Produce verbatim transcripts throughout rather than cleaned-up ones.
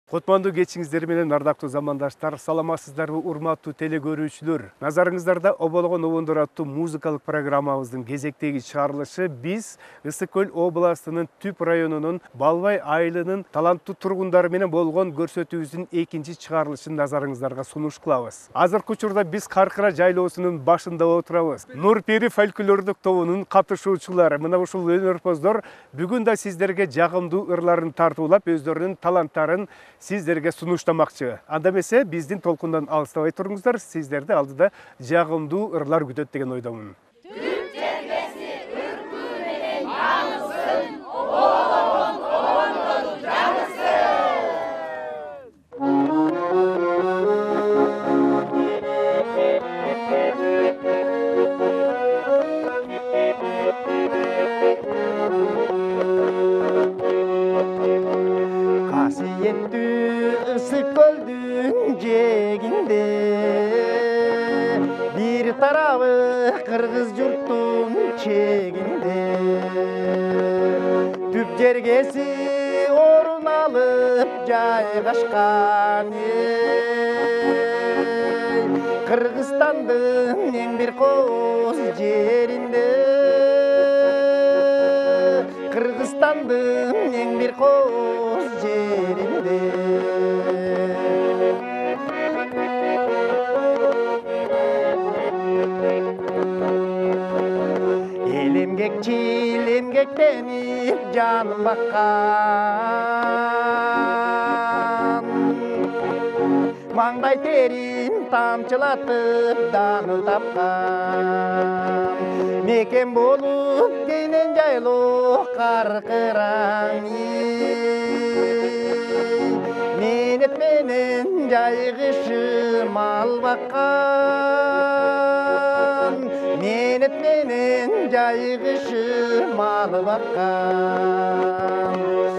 Кутмандуу кечиңиздер менен ардактуу замандаштар, саламатсыздарбы урматтуу теле көрүүчүлөр. Назарыңыздарда Оболгон обондор аттуу музыкалык программабыздын кезектеги чыгарылышы биз Ысык Көл областынын Түп районунун Балбай айылынын таланттуу тургундары менен болгон көрсөтүүбүздүн экинчи чыгарылышын назарыңыздарга сунуш кылабыз. Азыркы учурда биз Каркыра жайлоосунун башында отурабыз. Нурпери фольклордук тобунун катышуучулары мына ушул өнөрпоздор бүгүн да сиздерге жагымдуу ырларын тартуулап өздөрүнүн таланттарын сиздерге сунуштамакчы. Анда эмесе биздин толкундан алыстабай туруңуздар, сиздерди алдыда жагымдуу ырлар күтөт деген ойдомун. Түп жергеси үркүү менен жаңылсын, Оболгон обондору жаңылсын. Касиеттүү Ысык Көлдүн жээгинде бир тарабы кыргыз журттун чегинде түп жергеси орун алып жайгашкан Кыргызстандын эң бир кооз жеринде Кыргызстандын эң бир кооз жеринде Эл эмгекчил эмгектенип жанын баккан Маңдай терин тамчылатып даңын тапкан Мекен болуп кенен жайлоо Каркыраң Менет менен жайгышып мал баккан Менет менен жайгышып мал баккан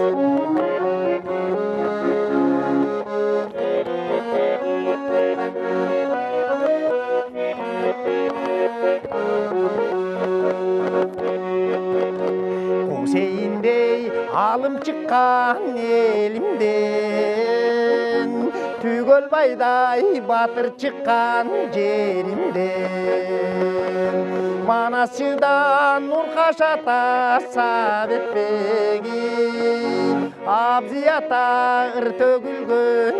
Кусейиндей алым чыккан элимден Түгөлбайдай батыр чыккан жеримден Манасчыдан Нуркаш ата Саабетбеги Абзый ата ыр төгүлгөн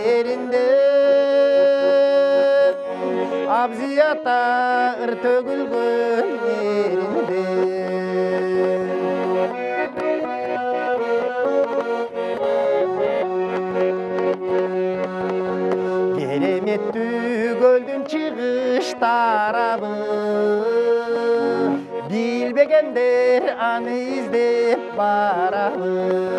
эринден Абзый ата ыр төгүлгөн эринден Кереметтүү көлдүн чыгыш тарабы Билбегендер аны издеп барабы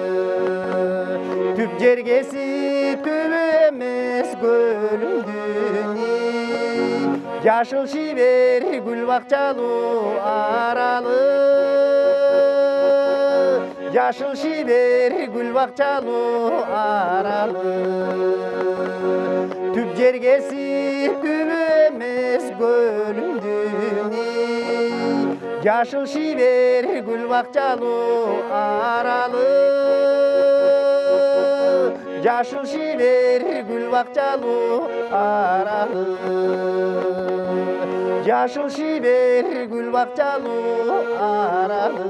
Түп жергеси түбү эмес көлүмдүн Жашыл шибер гүл бакчалуу аралы Жашыл шибер гүл бакчалуу аралы Түп жергеси түбү эмес көлүмдүн Жашыл шибер гүл бакчалуу аралы Жашыл шибер гүл бакчалуу аралы Жашыл шибер гүл бакчалуу аралы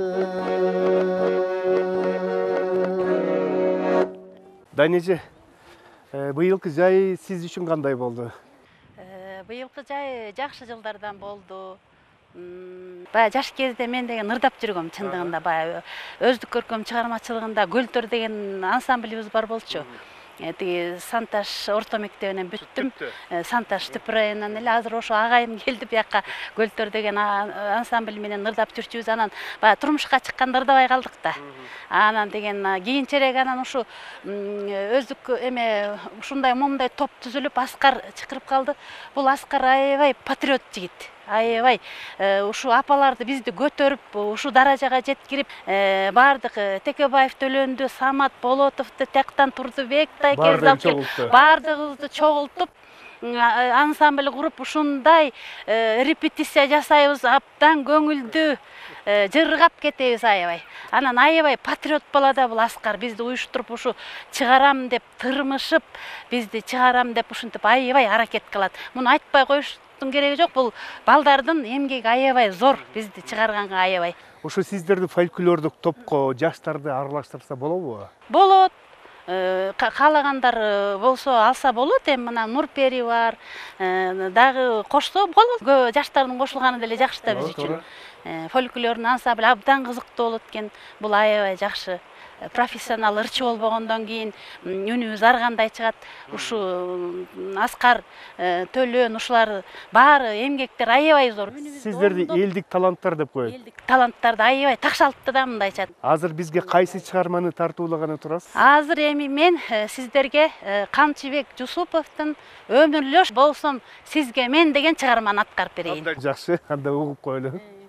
Данеже, быйылкы жай сиз үчүн кандай болду? Быйылкы жай жакшы жылдардан болду. Баягы жаш кезде мен деген ырдап жүргөм чындыгында, баягы өздүк көркөм чыгармачылыгында Көлтөр деген ансамблибиз бар болчу. Тиги Санташ орто мектебинен бүттүм. Санташ Түп районунан эле азыр ошо агайым келди бияка Көлтөр деген ансамбль менен ырдап жүрчүбүз. Анан баягы турмушка чыкканда ырдабай калдык да. Анан деген кийинчерээк анан ушу өздүк эме ушундай момундай топ түзүлүп Аскар чакырып калды. Бул Аскар аябай патриот жигит. Аябай ушу апаларды бизди көтөрүп, ушу даражага жеткирип, бардык Текебаев Төлөндү, Самат Болотовду, Тяктан Турдубек, Тайкерзалды бардыгыбызды чогултуп, ансамбль куруп ушундай репетиция жасайбыз, абдан көңүлдүү жыргап кетебиз аябай. Анан аябай патриот балада бул Аскар бизди уюштуруп ушу чыгарам деп тырмышып, бизди чыгарам деп ушинтип аябай аракет кылат. Муну айтпай коюштун кереги жок, бул балдардын эмгеги аябай зор, бизди чыгарганга аябай. Ошо сиздерди фольклордук топко жаштарды аралаштырса болобу? Болот. Каалагандар болсо алса болот. Эми мына Нурпери бар, дагы кошсо болот. Жаштардын кошулганы деле жакшы да биз үчүн. Фольклордун ансамбль абдан кызыктуу болот экен. Бул аябай жакшы. Профессионал ырчы болбогондон кийин үнүбүз ар кандай чыгат. Ушу Аскар, Төлөн ушулар баары эмгектер аябай зор. Сиздерди элдик таланттар деп коет. Элдик таланттарды аябай такшалтты да мындайча. Азыр бизге кайсы чыгарманы тартуулаганы турасыз? Азыр эми мен сиздерге Камчыбек Жусуповдун Өмүрлөш болсом сизге мен деген чыгарманы аткарып берейин. Жакшы, анда угуп коелу.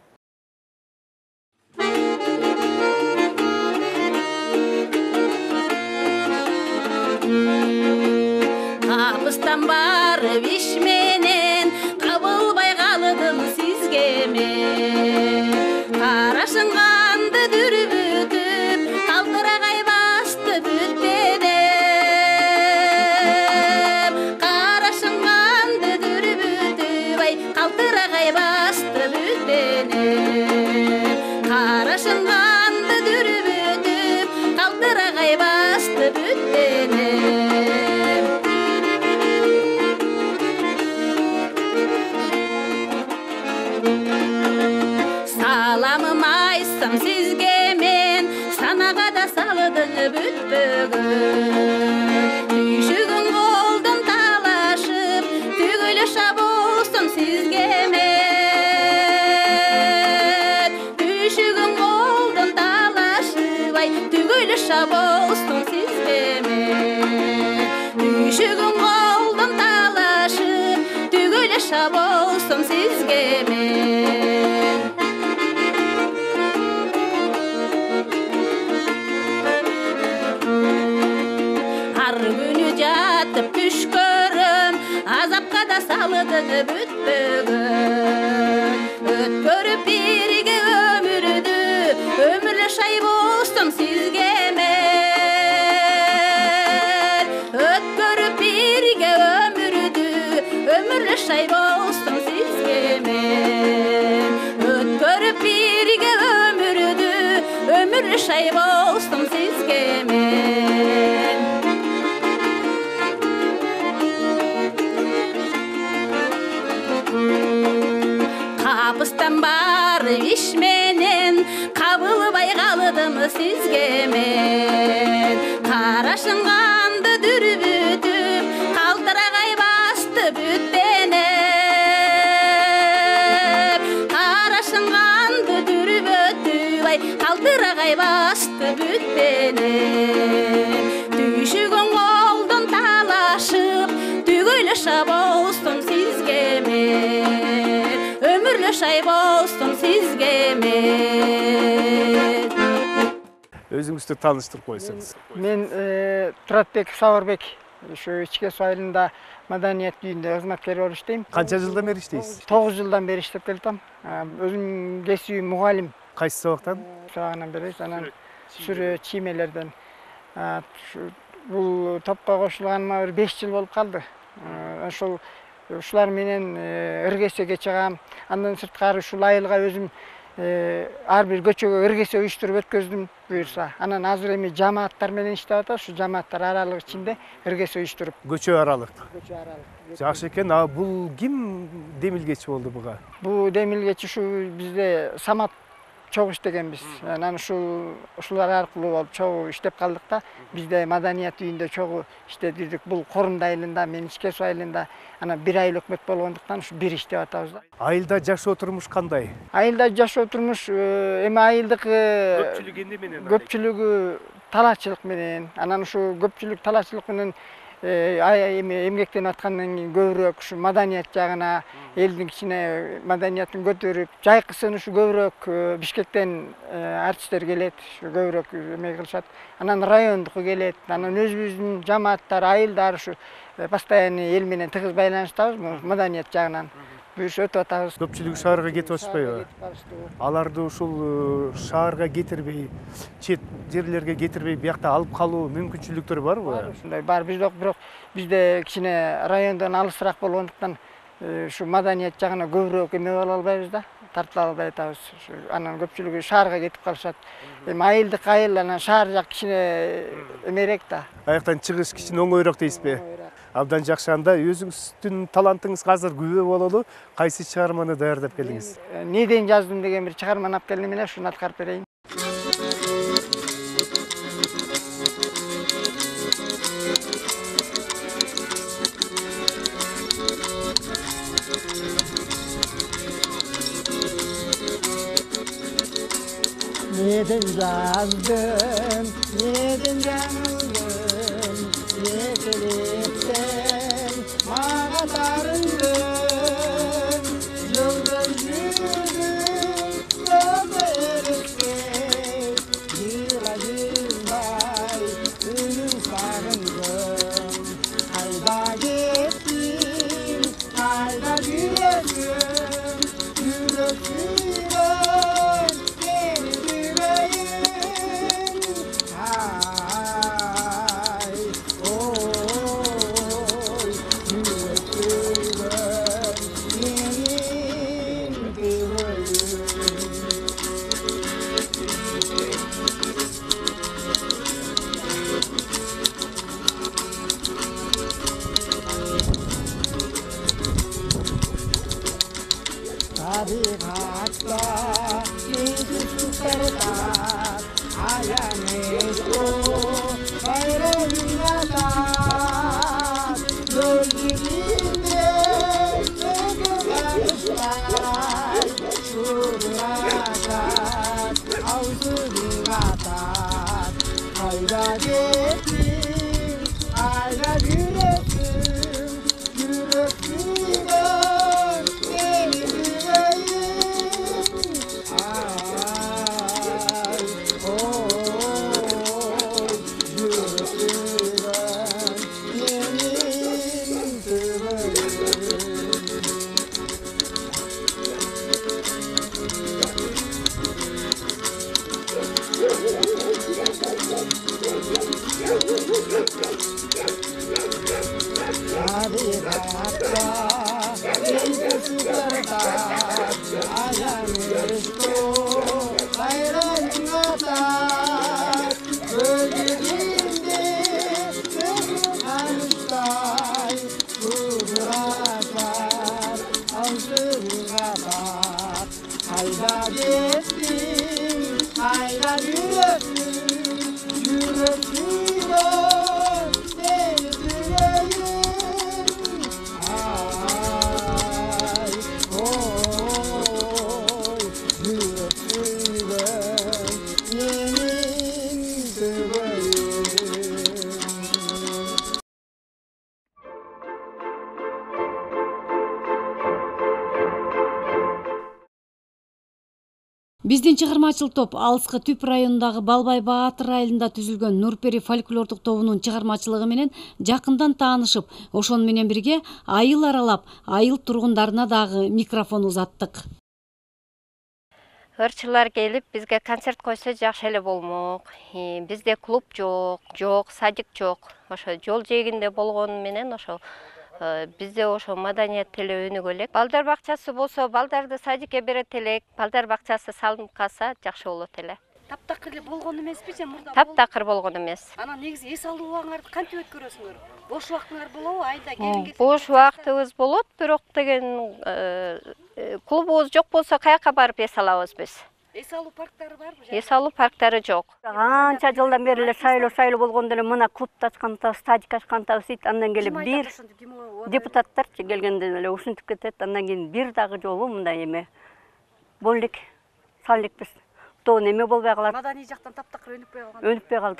Кабыстан бары виш менен кабылбай калдым сизге мен. Карашың канды дүрбүтүп, калтырагай басты бүтенем. Карашың канды дүрбүтүп, ай калтырагай басты бүтенем. Карашың канды дүрбүтүп, калтырагай басты бүтенем. Salamım aytsam sizge men, sanaga da salydың бүтпөгөн. Түйшүгүн колдон талашып, түгүлө шаболсун сизге мен. Түйшүгүн колдон талашып, ай түгүлө шаболсун сизге мен. Түйшүгүн колдон талашып, түгүлө шаболсун сизге мен. Ар күнү жатып түш көрөм, азапка да салыдың бүтпөгөн. Өткөрүп бирге өмүрдү, өмүрлө шай болсун сизге мен. Өткөрүп бирге өмүрдү, өмүрлө шай болсун сизге мен. Өткөрүп бирге өмүрдү, өмүрлө шай болсун сизге мен. Капыстан бары виш менен кабылбай калдым сизге мен. Карашың канды дүрбүтүп, калтырагай басты бүтенем. Карашың канды дүрбүтүп, ай калтырагай басты бүтенем. Түйшүгүн колдон талашып, түгүлө шаболсун сизге мен. Өмүрлө шай болсун сизге мен. Өзүңүздү тааныштырып койсоңуз. Мен Туратбек Сабырбек, ушу ичке суу айылында маданият үйүндө кызматкер болуп иштейм. Канча жылдан бери иштейсиз? тогуз жылдан бери иштеп келатам. Өзүм кесибим мугалим. Кайсы сабактан? Сабагынан бери, анан сүрө чиймелерден. Бул топко кошулганыма бир беш жыл болуп калды. Ошол ушулар менен ыргесеге чыгам. Андан сырткары ушул айылга өзүм ар бир көчөгө ыргесе уюштуруп өткөздүм буюрса. Анан азыр эми жамааттар менен иштеп атат. Ушу жамааттар аралык ичинде ыргесе уюштуруп. Көчө аралык. Көчө аралык. Жакшы экен. А бул ким демилгечи болду буга? Бул демилгечи ушу бизде Самат чогуу иштегенбиз. Анан ушул ушулар аркылуу болуп чогуу иштеп калдык да. Бизде маданият үйүндө чогуу иштедик. Бул Корунда айылында, мен ичке суу айылында анан бир айыл өкмөт болгондуктан ушу бир иштеп атабыз да. Айылда жашоо турмуш кандай? Айылда жашоо турмуш эми айылдык Көпчүлүгү эмне менен? Көпчүлүгү талаачылык менен. Анан ушу көпчүлүк талаачылык менен эме эмгектенип аткандан кийин көбүрөөк ушу маданият жагына, элдин кичине маданиятын көтөрүп, жайкысын ушу көбүрөөк Бишкектен артисттер келет, ушу көбүрөөк эме кылышат. Анан райондуку келет, анан өзүбүздүн жамааттар, айылдар ушу постоянный эл менен тыгыз байланыштабыз, маданият жагынан. Бүш өтүп атабыз. Көпчүлүгү шаарга кетип атышпайбы? Аларды ушул шаарга кетирбей, чет жерлерге кетирбей, биякта алып калуу мүмкүнчүлүктөр барбы? Ушундай бар, бизде бирок бизде кичине райондон алысыраак болгондуктан ушу маданият жагына көбүрөөк эме боло албайбыз да, тартыла албай атабыз. Анан көпчүлүгү шаарга кетип калышат. Эми айылдык айыл, анан шаар жак кичине эмерээк да. Аяктан чыгыш кичине оңоюраак дейсизби? Абдан жакшы. Анда өзүңүздүн талантыңызга азыр күбө бололу. Кайсы чыгарманы даярдап келдиңиз? Неден жаздым деген бир чыгарманы алып келдим эле, ушуну аткарып берейин. Неден жаздым, неден жаңылдым, ертелеттен мага тарындым, жылдыр жүрдüm, көзі ерекпей, жыра жырбай, үнін сағындым, қайда кеттің, қайда жүресің, жүресің, seni güveyim, ay, oy, yüreğim, yemin güveyim. Tabiatta bizi tutarlar, ayağımızda bayrağına tak, gölgesinde çökülenler, şuracak, ağzına tak, hayda gittin, hayda yüreğim, yüreğime seni hayda gittin, hayda yüreğim, yüreğime seni dileyim, ay, oy, yüreğime yemin güveyim. Биздин чыгармачыл топ алыскы Түп районундагы Балбай Баатыр айылында түзүлгөн Нурпери фольклордук тобунун чыгармачылыгы менен жакындан таанышып, ошону менен бирге айыл аралап, айыл тургундарына дагы микрофон узаттык. Ырчылар келип бизге концерт койсо жакшы эле болмок. Бизде клуб жок, жок, садик жок. Ошо жол жээгинде болгону менен ошо бизде ошо маданият деле өнүгө элек. Балдар бакчасы болсо, балдарды садикке берет элек. Балдар бакчасы салынып калса жакшы болот эле. Таптакыр эле болгон эмеспи же мурда? Таптакыр болгон эмес. Анан негизи эс алуу убагыңарды кантип өткөрөсүңөр? Бош убактыңар болобу, айда келин кетип? Бош убактыбыз болот, бирок деген клубубуз жок болсо каяка барып эс алабыз биз? Эс алуу парктары барбы? Эс алуу парктары жок. Анча жылдан бери эле шайлоо шайлоо болгондо эле мына клубду ачкантабыз, стадик ачкантабыз дейт. Андан келип бир депутаттарчы келгенде эле ушинтип кетет. Андан кийин бир дагы жолу мындай эме боло элек, салып элекпиз. То неме болбой калат. Маданий жактан таптакыр өнүкпөй калган. Өнүкпөй калдык.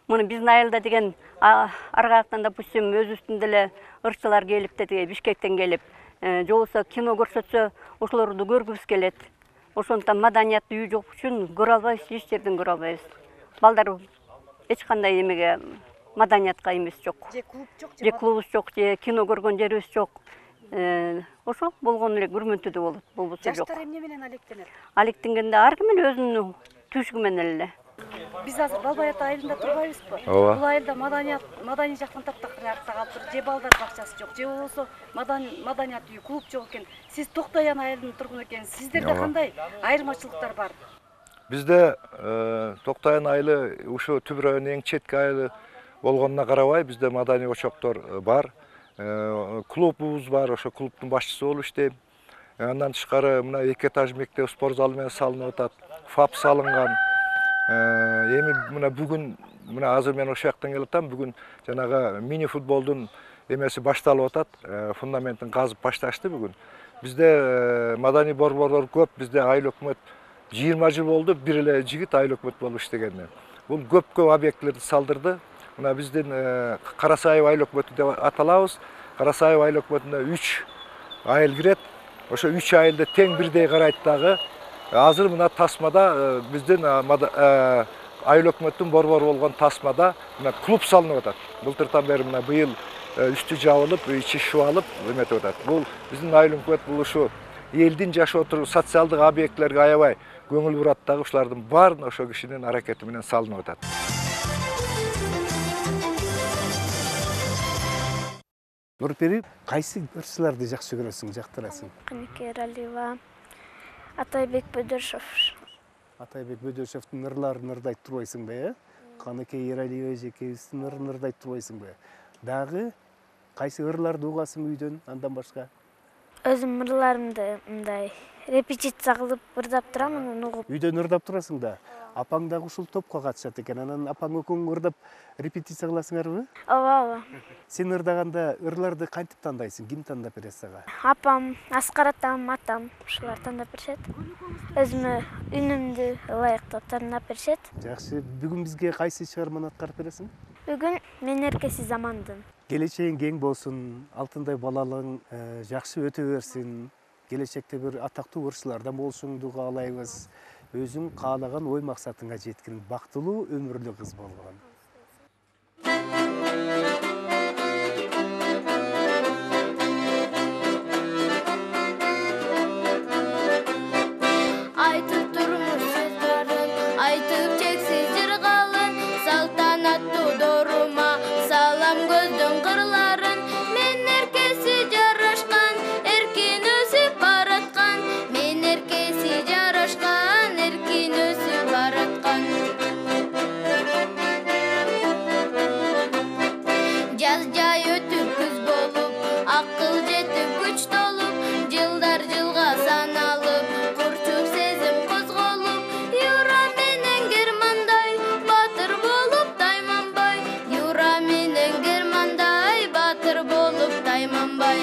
Муну биздин айылда деген ар жактан, допустим, өзүбүздүн деле ырчылар келип деди, Бишкектен келип, же болбосо кино көрсөтсө, ошолорду көргүбүз келет. Ошондуктан маданияттуу үй жок үчүн көрө албайбыз, эч жерден көрө албайбыз. Балдар эч кандай эмеге маданиятка эмес жок. Же клуб жок, же клубубуз жок, же кино көргөн жерибиз жок. Ошо болгону эле көрмөнтүдө болот, болбосо жок. Жаштар эмне менен алектенет? Алектенгенде ар ким эле өзүнүн түшүгү менен эле. Биз азыр Балбай ата айылында турбайбызбы? Ооба. Бул айылда маданият, маданий жактан таптакырак калыптыр. Же балдар бакчасы жок, же болбосо маданият үйү, клуб жок экен. Сиз Токтоян айылынын тургуну экенсиз. Сиздерде кандай айырмачылыктар бар? Бизде Токтоян айылы ушу Түп районунун эң четки айылы болгонуна карабай, бизде маданий очоктор бар. Клубубуз бар, ошо клубдун башчысы болуп иштейм. Андан тышкары мына эки этаж мектеп спорт залы менен салынып атат. ФАП салынган. Эми мына бүгүн, мына азыр мен ошол жактан келип атам, бүгүн жанагы мини футболдун эмеси башталып атат. Фундаментин казып башташты бүгүн. Бизде маданий борборлор көп, бизде айыл өкмөт жыйырма жыл болду, бир эле жигит айыл өкмөт болуп иштегени. Бул көп-көп объектлерди салдырды. Мына биздин Карасайып айыл өкмөтү деп аталабыз. Карасайып айыл өкмөтүнө үч айыл кирет. Ошо үч айылды тең бирдей карайт дагы. Азыр мына тасмада биздин айыл өкмөттүн борбору болгон тасмада мына клуб салынып атат. Былтыртан бери мына быйыл үстү жабылып, ичи шубалып эметип атат. Бул биздин айыл өкмөт бул ушу элдин жашоо тургу социалдык объектлерге аябай көңүл бурат дагы, ушулардын баарын ошо кишинин аракети менен салынып атат. Нурпери, кайсы ырчыларды жакшы көрөсүң, жактырасың? Канеке Эралиева, Атайбек Бөдөршов. Атайбек Бөдөршовдун ырларын ырдайт турбайсыңбы, э? Канеке Эралиева эжекебиздин ырын ырдайт турбайсыңбы? Дагы кайсы ырларды угасың үйдөн, андан башка? Өзүм ырларымды мындай репетиция кылып ырдап турам, анан угуп. Үйдөн ырдап турасың да. Апаң дагы ушул топко катышат экен. Анан апаң экөөң ырдап репетиция кыласыңарбы? Ооба, ооба. Сен ырдаганда ырларды кантип тандайсың? Ким тандап берет сага? Апам, Аскар атам, атам ушулар тандап беришет. Өзүмө үнүмдү ылайыктап тандап беришет. Жакшы. Бүгүн бизге кайсы чыгарманы аткарып бересиң? Бүгүн Мен эркеси замандын. Келечегиң кең болсун, алтындай балалыгың жакшы өтө берсин. Келечекте бир атактуу ырчылардан болушуңду каалайбыз. Өзүң каалаган ой максатыңа жеткин, бактылуу өмүрлүү кыз болгон. Айтып турмуш сөздөрүн, айтып чексиз жыргалын, салтанаттуу дорума салам көздүн кырларын. Мен эркеси жарашкан, эркин өсүп бараткан. Мен эркеси жарашкан, эркин өсүп бараткан. Жаз жай өтүп күз болуп, акыл жетип күч толуп, жылдар жылга саналып, курчуп сезим козголуп, Юра менен Германдай батыр болуп тайманбай, Юра менен Германдай батыр болуп тайманбай.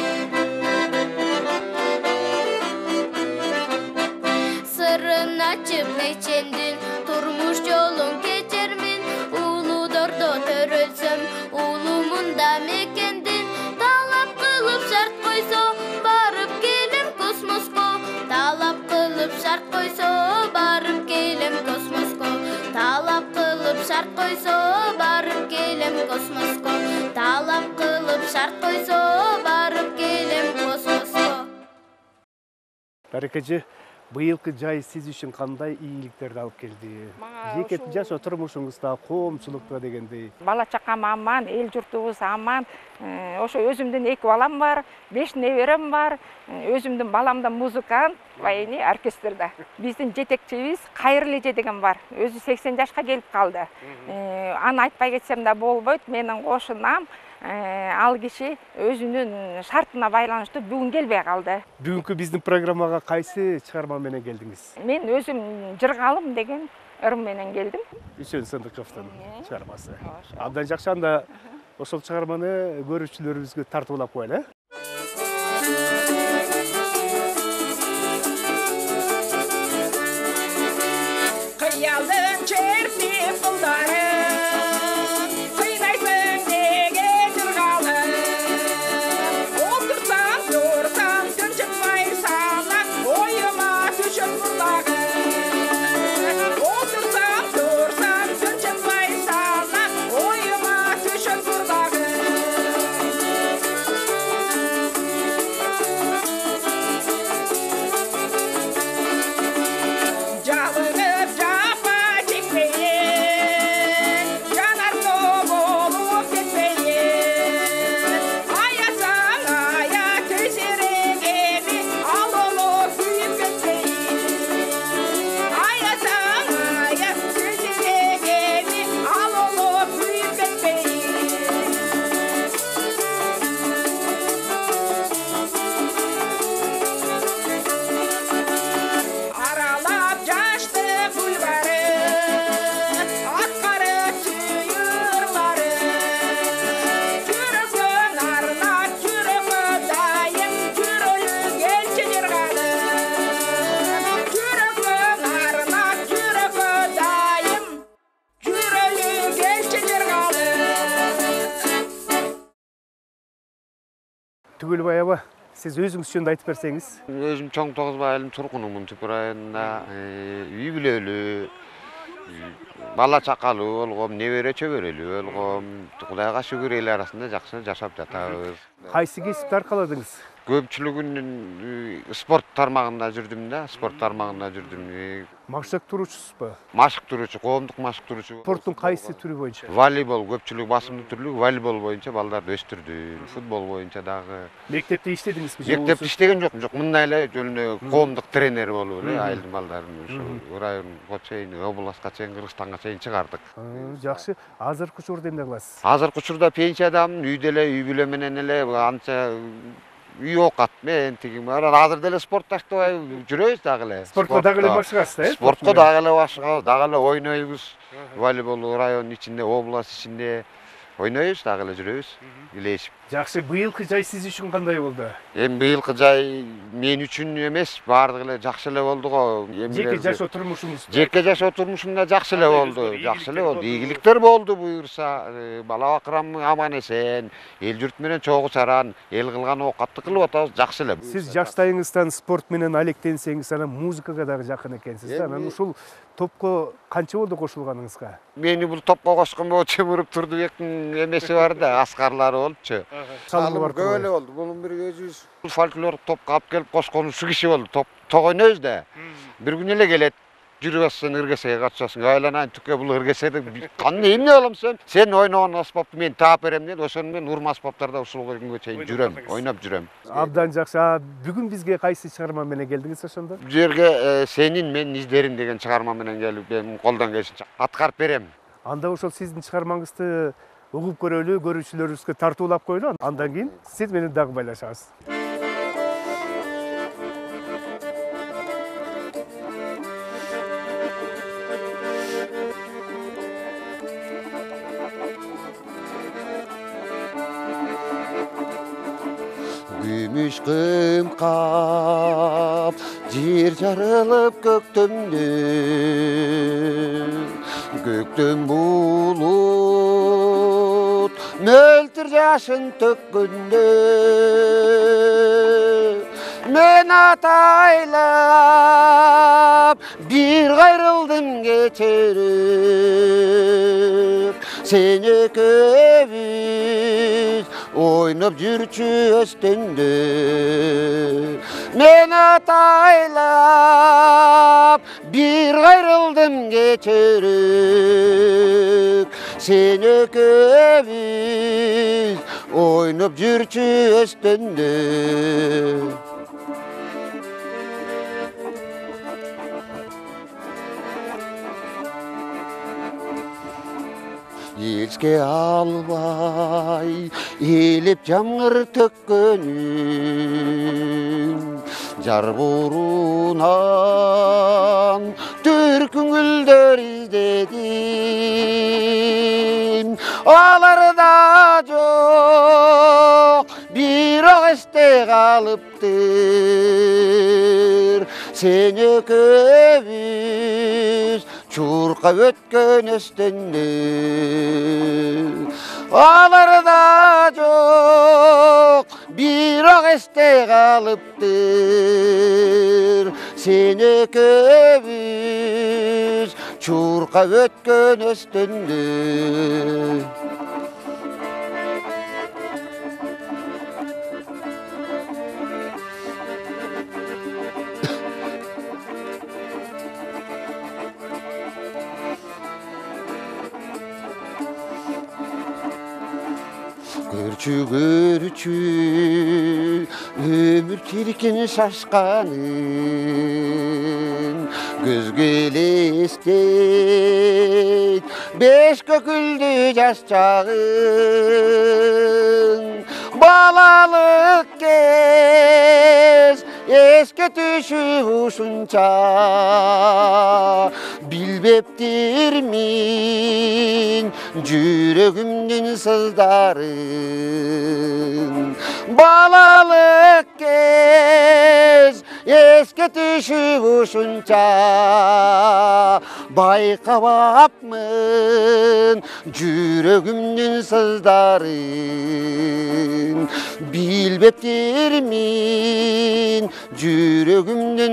Сырын ачып нечендин, турмуш жолун кечермин, улуудордо төрөлсөм, улумунда мекендин, талап кылып шарт койсо, барып келем космоско, талап кылып шарт койсо, барып келем космоско, талап кылып шарт койсо, барып келем космоско, талап кылып шарт койсо, барып келем космоско. Барекежи, быйылкы жай сиз үчүн кандай ийгиликтерди алып келди? Жеке жашоо турмушуңузда, коомчулукта дегендей. Бала чакам аман, эл журтубуз аман. Ошо өзүмдүн эки балам бар, беш неберем бар. Өзүмдүн балам да музыкант, баягы оркестрде. Биздин жетекчибиз Кайырлы эже деген бар. Өзү сексен жашка келип калды. Аны айтпай кетсем да болбойт. Менин кошунам, ал киши өзүнүн шартына байланыштуу бүгүн келбей калды. Бүгүнкү биздин программага кайсы чыгарма менен келдиңиз? Мен өзүм Жыргалым деген ырым менен келдим. Үчөн Сындыковдун чыгармасы. Абдан жакшы, анда ошол чыгарманы көрүүчүлөрүбүзгө тартуулап коелу, э? Кыялдын черпип кулдары Түгелбай аба, сиз өзүңүз жөнүндө айтып берсеңиз. Өзүм Чоң Тогузбай айылынын тургунумун, Түп районунда үй бүлөлүү, бала чакалуу болгом, небере чөбөрөлүү болгом. Кудайга шүгүр, эл арасында жакшы жашап жатабыз. Кайсы кесипти аркаладыңыз? Көпчүлүгүн спорт тармагында жүрдүм да, спорт тармагында жүрдүм. Машык туруучусузбу? Машык туруучу, коомдук машык туруучу. Спорттун кайсы түрү боюнча? Волейбол, көпчүлүк басымдуу түрлүгү волейбол боюнча балдарды өстүрдүм. Футбол боюнча дагы. Мектепте иштедиңизби? Мектепте иштеген жокмун, жок. Мындай эле жөн эле коомдук тренер болуп эле айылдын балдарын ушу районго чейин, областка чейин, Кыргызстанга чейин чыгардык. Жакшы. Азыркы учурда эмне кыласыз? Азыркы учурда пенсиядамын, үйдө эле, үй бүлө менен эле анча үй оокат мен тиги азыр деле спорт таштабай жүрөбүз дагы эле. Спортко дагы эле башыгасыз, э? Спортко дагы эле башыгабыз, дагы эле ойнойбуз. Волейбол район ичинде, область ичинде ойнойбуз, дагы эле жүрөбүз, илешип. Жакшы, быйылкы жай сиз үчүн кандай болду? Эми быйылкы жай мен үчүн эмес, баардыгы эле жакшы эле болду го. Жеке жашоо турмушуңуз? Жеке жашоо турмушумда жакшы эле болду, жакшы эле болду. Ийгиликтер болду буюрса, бала бакырам аман эсен, эл журт менен чогуу чаран, эл кылган оокатты кылып атабыз, жакшы эле. Сиз жаштайыңыздан спорт менен алектенсеңиз, анан музыкага дагы жакын экенсиз да. Анан ушул топко канча болду кошулганыңызга? Мени бул топко кошкон могу Чемуров Турдубектин эмеси бар да, аскарлары болчу. Салым көп эле болду. Мунун бир өзүбүз фольклор топко алып келип кошкон ушу киши болду. Топ ток ойнойбуз да. Бир күн эле келет. Жүрүп атсаң ыргесеге катышасың. Айланайын түккө бул ыргеседе кандай эмне болом сен? Сен ойногон аспапты мен таап берем деп, ошону мен урма аспаптарда ушул күнгө чейин жүрөм, ойноп жүрөм. Абдан жакшы. Бүгүн бизге кайсы чыгарма менен келдиңиз ошондо? Бул жерге сенин мен издерим деген чыгарма менен келип, мен колдон келишинче аткарып берем. Анда ошол сиздин чыгармаңызды угуп көрөлү, көрүүчүлөрүбүзгө тартуулап коелу. Андан кийин сиз менен дагы байлашабыз. Күмүш кымкап, жер жарылып көктөмдөн, көктөм булут, мөлтүр жашын төккөндө, мен атайлап, бир кайрылдым кечерip, сен экөөбүз ойноп жүрчү өстөндө, мен атайлап, бир кайрылдым кечерip, сен экөөбүз ойноп жүрчү өстөндө. Esке alбай, элеп жамгыр төккөнүн, жар бурунан төркүн гүлдөр издедим. Аларда жок, бирок эсте калыптыр. Сен экөөбүз чуркап өткөн өстөндө, аларда жок, бирок эсте калыптыр. Сен экөөбүз чуркап өткөн өстөндө. Көрчү көрчү өмүр тиркин шашканын, көзгө элестейт беш көкүлдү жаш чагын. Балалык кез эске түшүп ушунча, bilbeptirmin жүрөгүмдүн сыздарын. Балалык кез esке түшүп ушунча байкабапмын жүрөгүмдүн сыздарын. Билбептирмин жүрөгүмдүн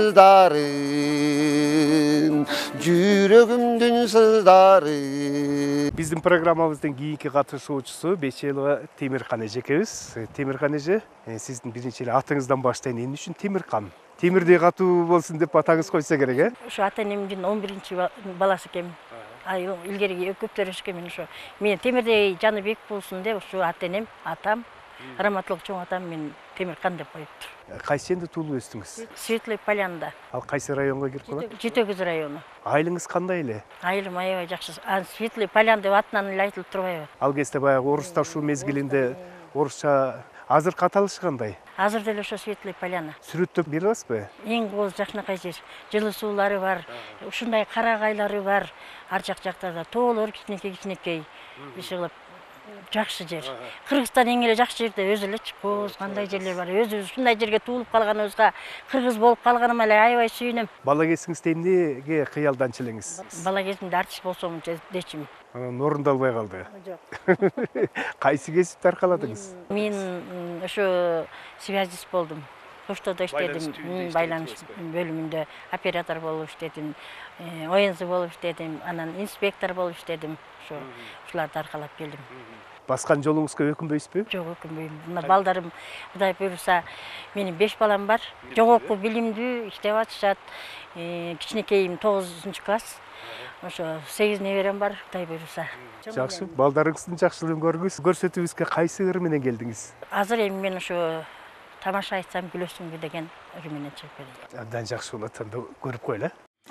сыздарын, жүрөгүмдүн сыздарын. Биздин программабыздын кийинки катышуучусу Бечелова Темиркан эжекебиз. Темиркан эже, сиздин биринчи эле атыңыздан баштайын. Эмне үчүн Темиркан? Темирдей катуу болсун деп атаңыз койсо керек, э? Ушу ата-энемдин он биринчи баласы экенмин. Ай, илгери көптөр эшкенмин ушу. Мен Темирдей Жаныбек болсун деп ушу ата-энем, атам, раматлык чоң атам мен Темиркан деп коюптур. Кайсы жерде туулуп өстүңүз? Светлый Полянда. Ал кайсы районго кирип калат? Жетөгүз району. Айылыңыз кандай эле? Айылым аябай жакшы. Светлый Полян деп атынан эле айтылып турбайбы? Ал кезде баягы орусташуу мезгилинде орусча азыркы аталышы кандай? Азыр деле ошо Светлый Поляна. Сүрөттөп бере аласызбы? Эң кооз жакынакай жер. Жылуу суулары бар, ушундай карагайлары бар. Ар жак жактарда тоолор кичинекей-кичинекей. Иши кылып жакшы жер. Кыргызстан эң эле жакшы жерде өзү элечи кооз кандай жерлер бар. Өзүбүз ушундай жерге туулуп калганыбызга, кыргыз болуп калганыма эле аябай сүйүнөм. Бала кезиңизде эмнеге кыялданчу элеңиз? Бала кезимде артист болсом дечим. Анан орундалбай калды. Жок. Кайсы кесипти аркаладыңыз? Мен ошо связист болдум. Поштада иштедим, байланыш бөлүмүндө оператор болуп иштедим, ОНЗ болуп иштедим, анан инспектор болуп иштедим. Ошо ушуларды аркалап келдим. Баскан жолуңузга өкүнбөйсүзбү? Жок, өкүнбөйм. Мына балдарым, Кудай буйруса, менин беш балам бар. Жогорку билимдүү иштеп атышат. Кичинекейим тогузунчу класс. Ошо сегиз неберем бар, Кудай буйруса. Жакшы, балдарыңыздын жакшылыгын көргүз. Көрсөтүүбүзгө кайсы ыр менен келдиңиз? Азыр эми мен ошо тамаша айтсам күлөсүңбү деген ыр менен чыгып келдим. Абдан жакшы болот, анда көрүп коелу.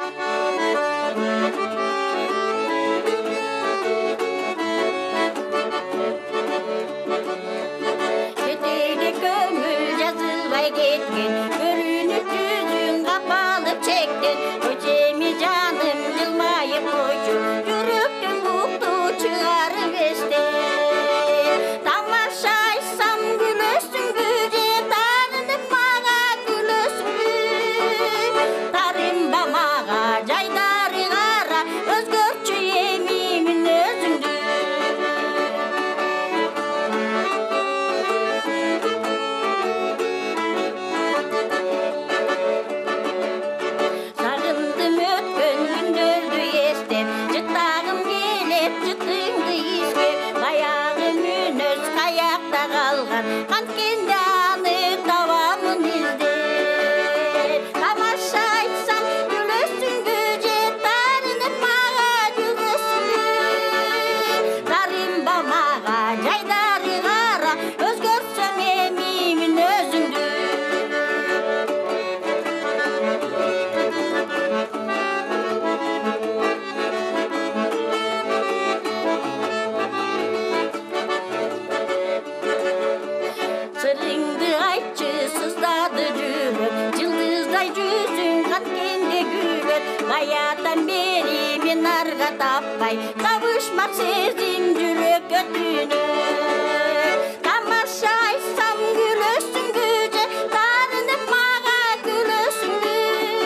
Баятан бери мен арга таппай, табышмак сезим жүрөккө түнөп. Тамаша айтсам күлөсүңбү же, тарынып мага күлөсүңбү.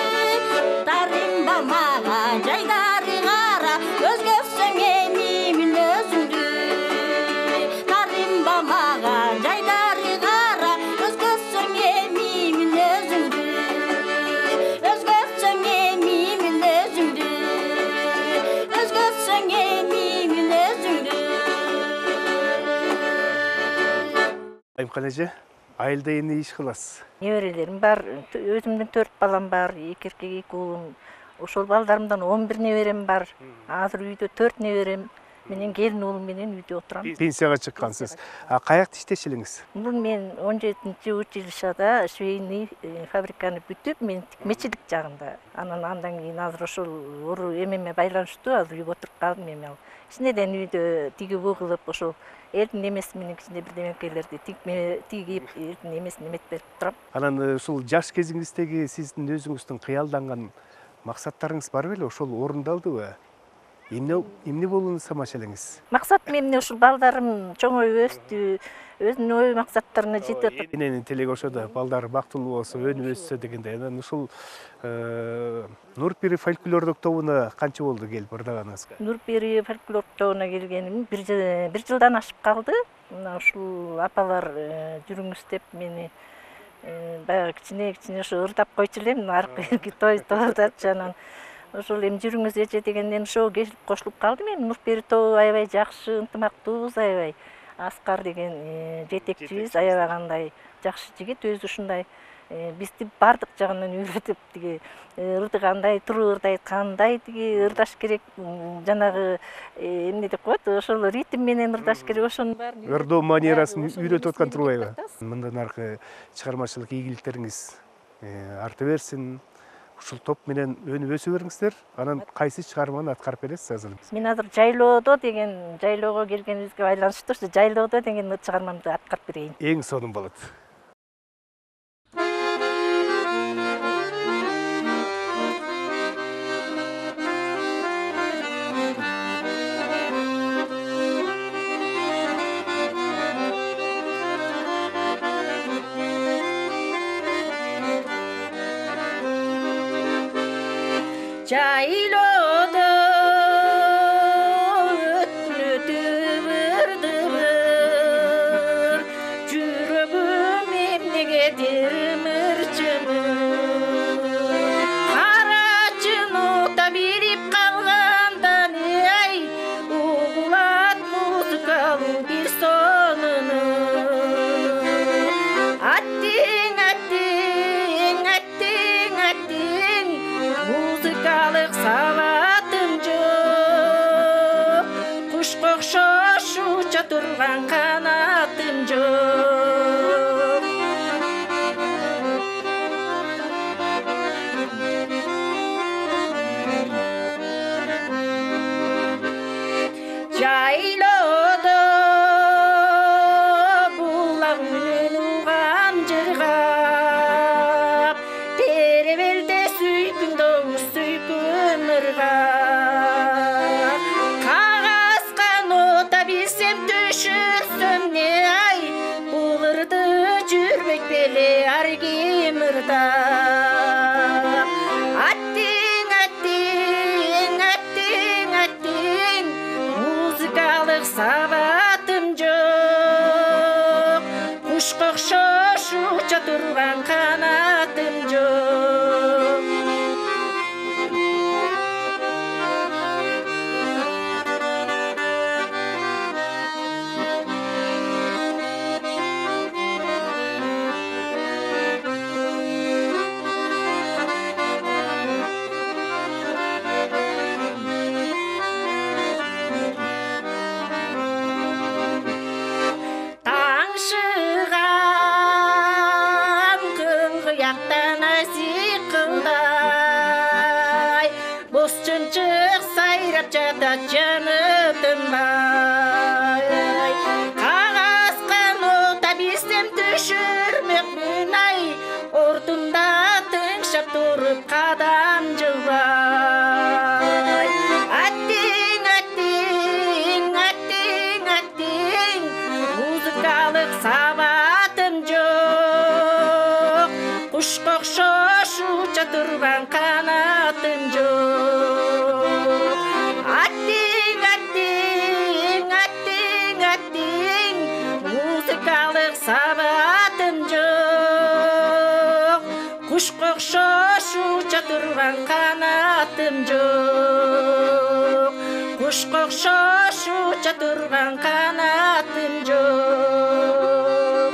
Тарынба мага жайдары кара, өзгөрсөң эми мүнөзүңдү. Тарынба мага жайдары кара, өзгөрсөң эми мүнөзүңдү. Өзгөрсөң эми мүнөзүңдү. Өзгөрсөң эми мүнөзүңдү. Айымкан эже, айылда эмне иш кыласыз? Неберелерим бар, өзүмдүн төрт балам бар, эки эркек, эки уулум. Ошол балдарымдан он бир неберем бар. Азыр үйдө төрт неберем менен келин уулум менен үйдө отурам. Пенсияга чыккансыз. А каякта иштешилиңиз? Бул мен он жетинчи училищада швейный фабриканы бүтүп, мен тикмечилик жагында. Анан андан кийин азыр ошол ору эмеме байланыштуу, азыр үйгө отуруп калдым эми ал. Кичинеден үйдө тигип угулуп, ошол элдин эмеси менен кичине бирдемекелерди тигип, элдин эмесин эметип берип турам. Анан ушул жаш кезиңиздеги сиздин өзүңүздүн кыялданган максаттарыңыз бар беле? Ошол орундалдыбы? Эмне эмне болууну самаша элеңиз? Максат эмне ушул балдарым чоңоюп өстү, өзүнүн ой максаттарына жетип атат. Эненин тилеги ошодо, балдар бактылуу болсо, өнүп өссө дегендей. Анан ушул Нурпери фольклордук тобуна канча болду келип ырдаганыңызга? Нурпери фольклордук тобуна келгеним бир жылдан ашып калды. Мына ушул апалар жүрүңүз деп мени баягы кичине-кичине ушу ырдап койчу элем, аркы той тоодачы анан ошол эми жүрүңүз эже дегенден ошого келип кошулуп калдым. Эми Нурпери тобу аябай жакшы, ынтымактуубуз аябай. Аскар деген жетекчибиз аябагандай жакшы жигит, өзү ушундай бизди бардык жагынан үйрөтүп, тиги ырдагандай, туруп ырдайткандай, тиги ырдаш керек, жанагы эмне деп коет, ошол ритм менен ырдаш керек, ошонун баарын ырдоо манерасын үйрөтүп аткан турбайбы? Мындан аркы чыгармачылык ийгиликтериңиз арта берсин. Ушул топ менен өнүп өсө бериңиздер. Анан кайсы чыгарманы аткарып бересиз азыр? Мен азыр Жайлоодо деген, жайлоого келгенибизге байланыштуу Жайлоодо деген чыгармамды аткарып берейин. Эң сонун болот. Жайлоодо өтүп ырдыбыр, жүрөгүм эмнеге тирмирчимир. Карачын ота бирип калгандан ай, угулат музыкалуу бир сонуну. Аттиң, аттиң, аттиң, аттиң, музыкалык сабатым жок, кушка окшош уча турган канатым жок. Жайлоодо булак үнүн угам жыргап, теребелде сүйкүндө сүйкүм ыргап. Кагазга нота билсем түшүрсөм не ай, бул ырды жүрбөк беле ар ким ырдап. Аттиң, аттиң, аттиң, аттиң, музыкалык сабатым жок, кушка окшош уча турган канатым жок. Таңшыгам кыңгыяктан асыкылдай, боз чымчык сайрап жатат жаны тынбай. Кагазга нота билсем түшүрмөкмүн ай, ордумда тыңшап туруп кадам жылбай. Аттиң, аттиң, аттиң, аттиң, музыкалык сабатым жок, кушка окшош уча турган канатым жок. Аттиң, аттиң, аттиң, аттиң, музыкалык сабатым жок, кушка окшош уча турган канатым жок, кушка окшош уча турган канатым жок.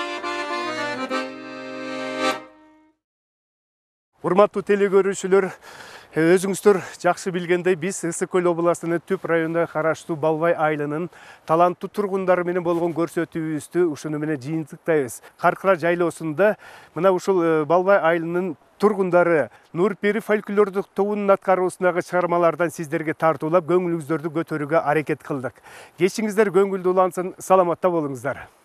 Урматтуу телекөрүүчүлөр, өзүңүздөр жакшы билгендей, биз Ысык Көл областынын Түп районуна караштуу Балбай айылынын таланттуу тургундары менен болгон көрсөтүүбүздү ушуну менен жыйынтыктайбыз. Каркыра жайлоосунда мына ушул Балбай айылынын тургундары Нурпери фольклордук тобунун аткаруусундагы чыгармалардан сиздерге тартуулап, көңүлүңүздөрдү көтөрүүгө аракет кылдык. Кечиңиздер көңүлдүү улансын, саламатта болуңуздар.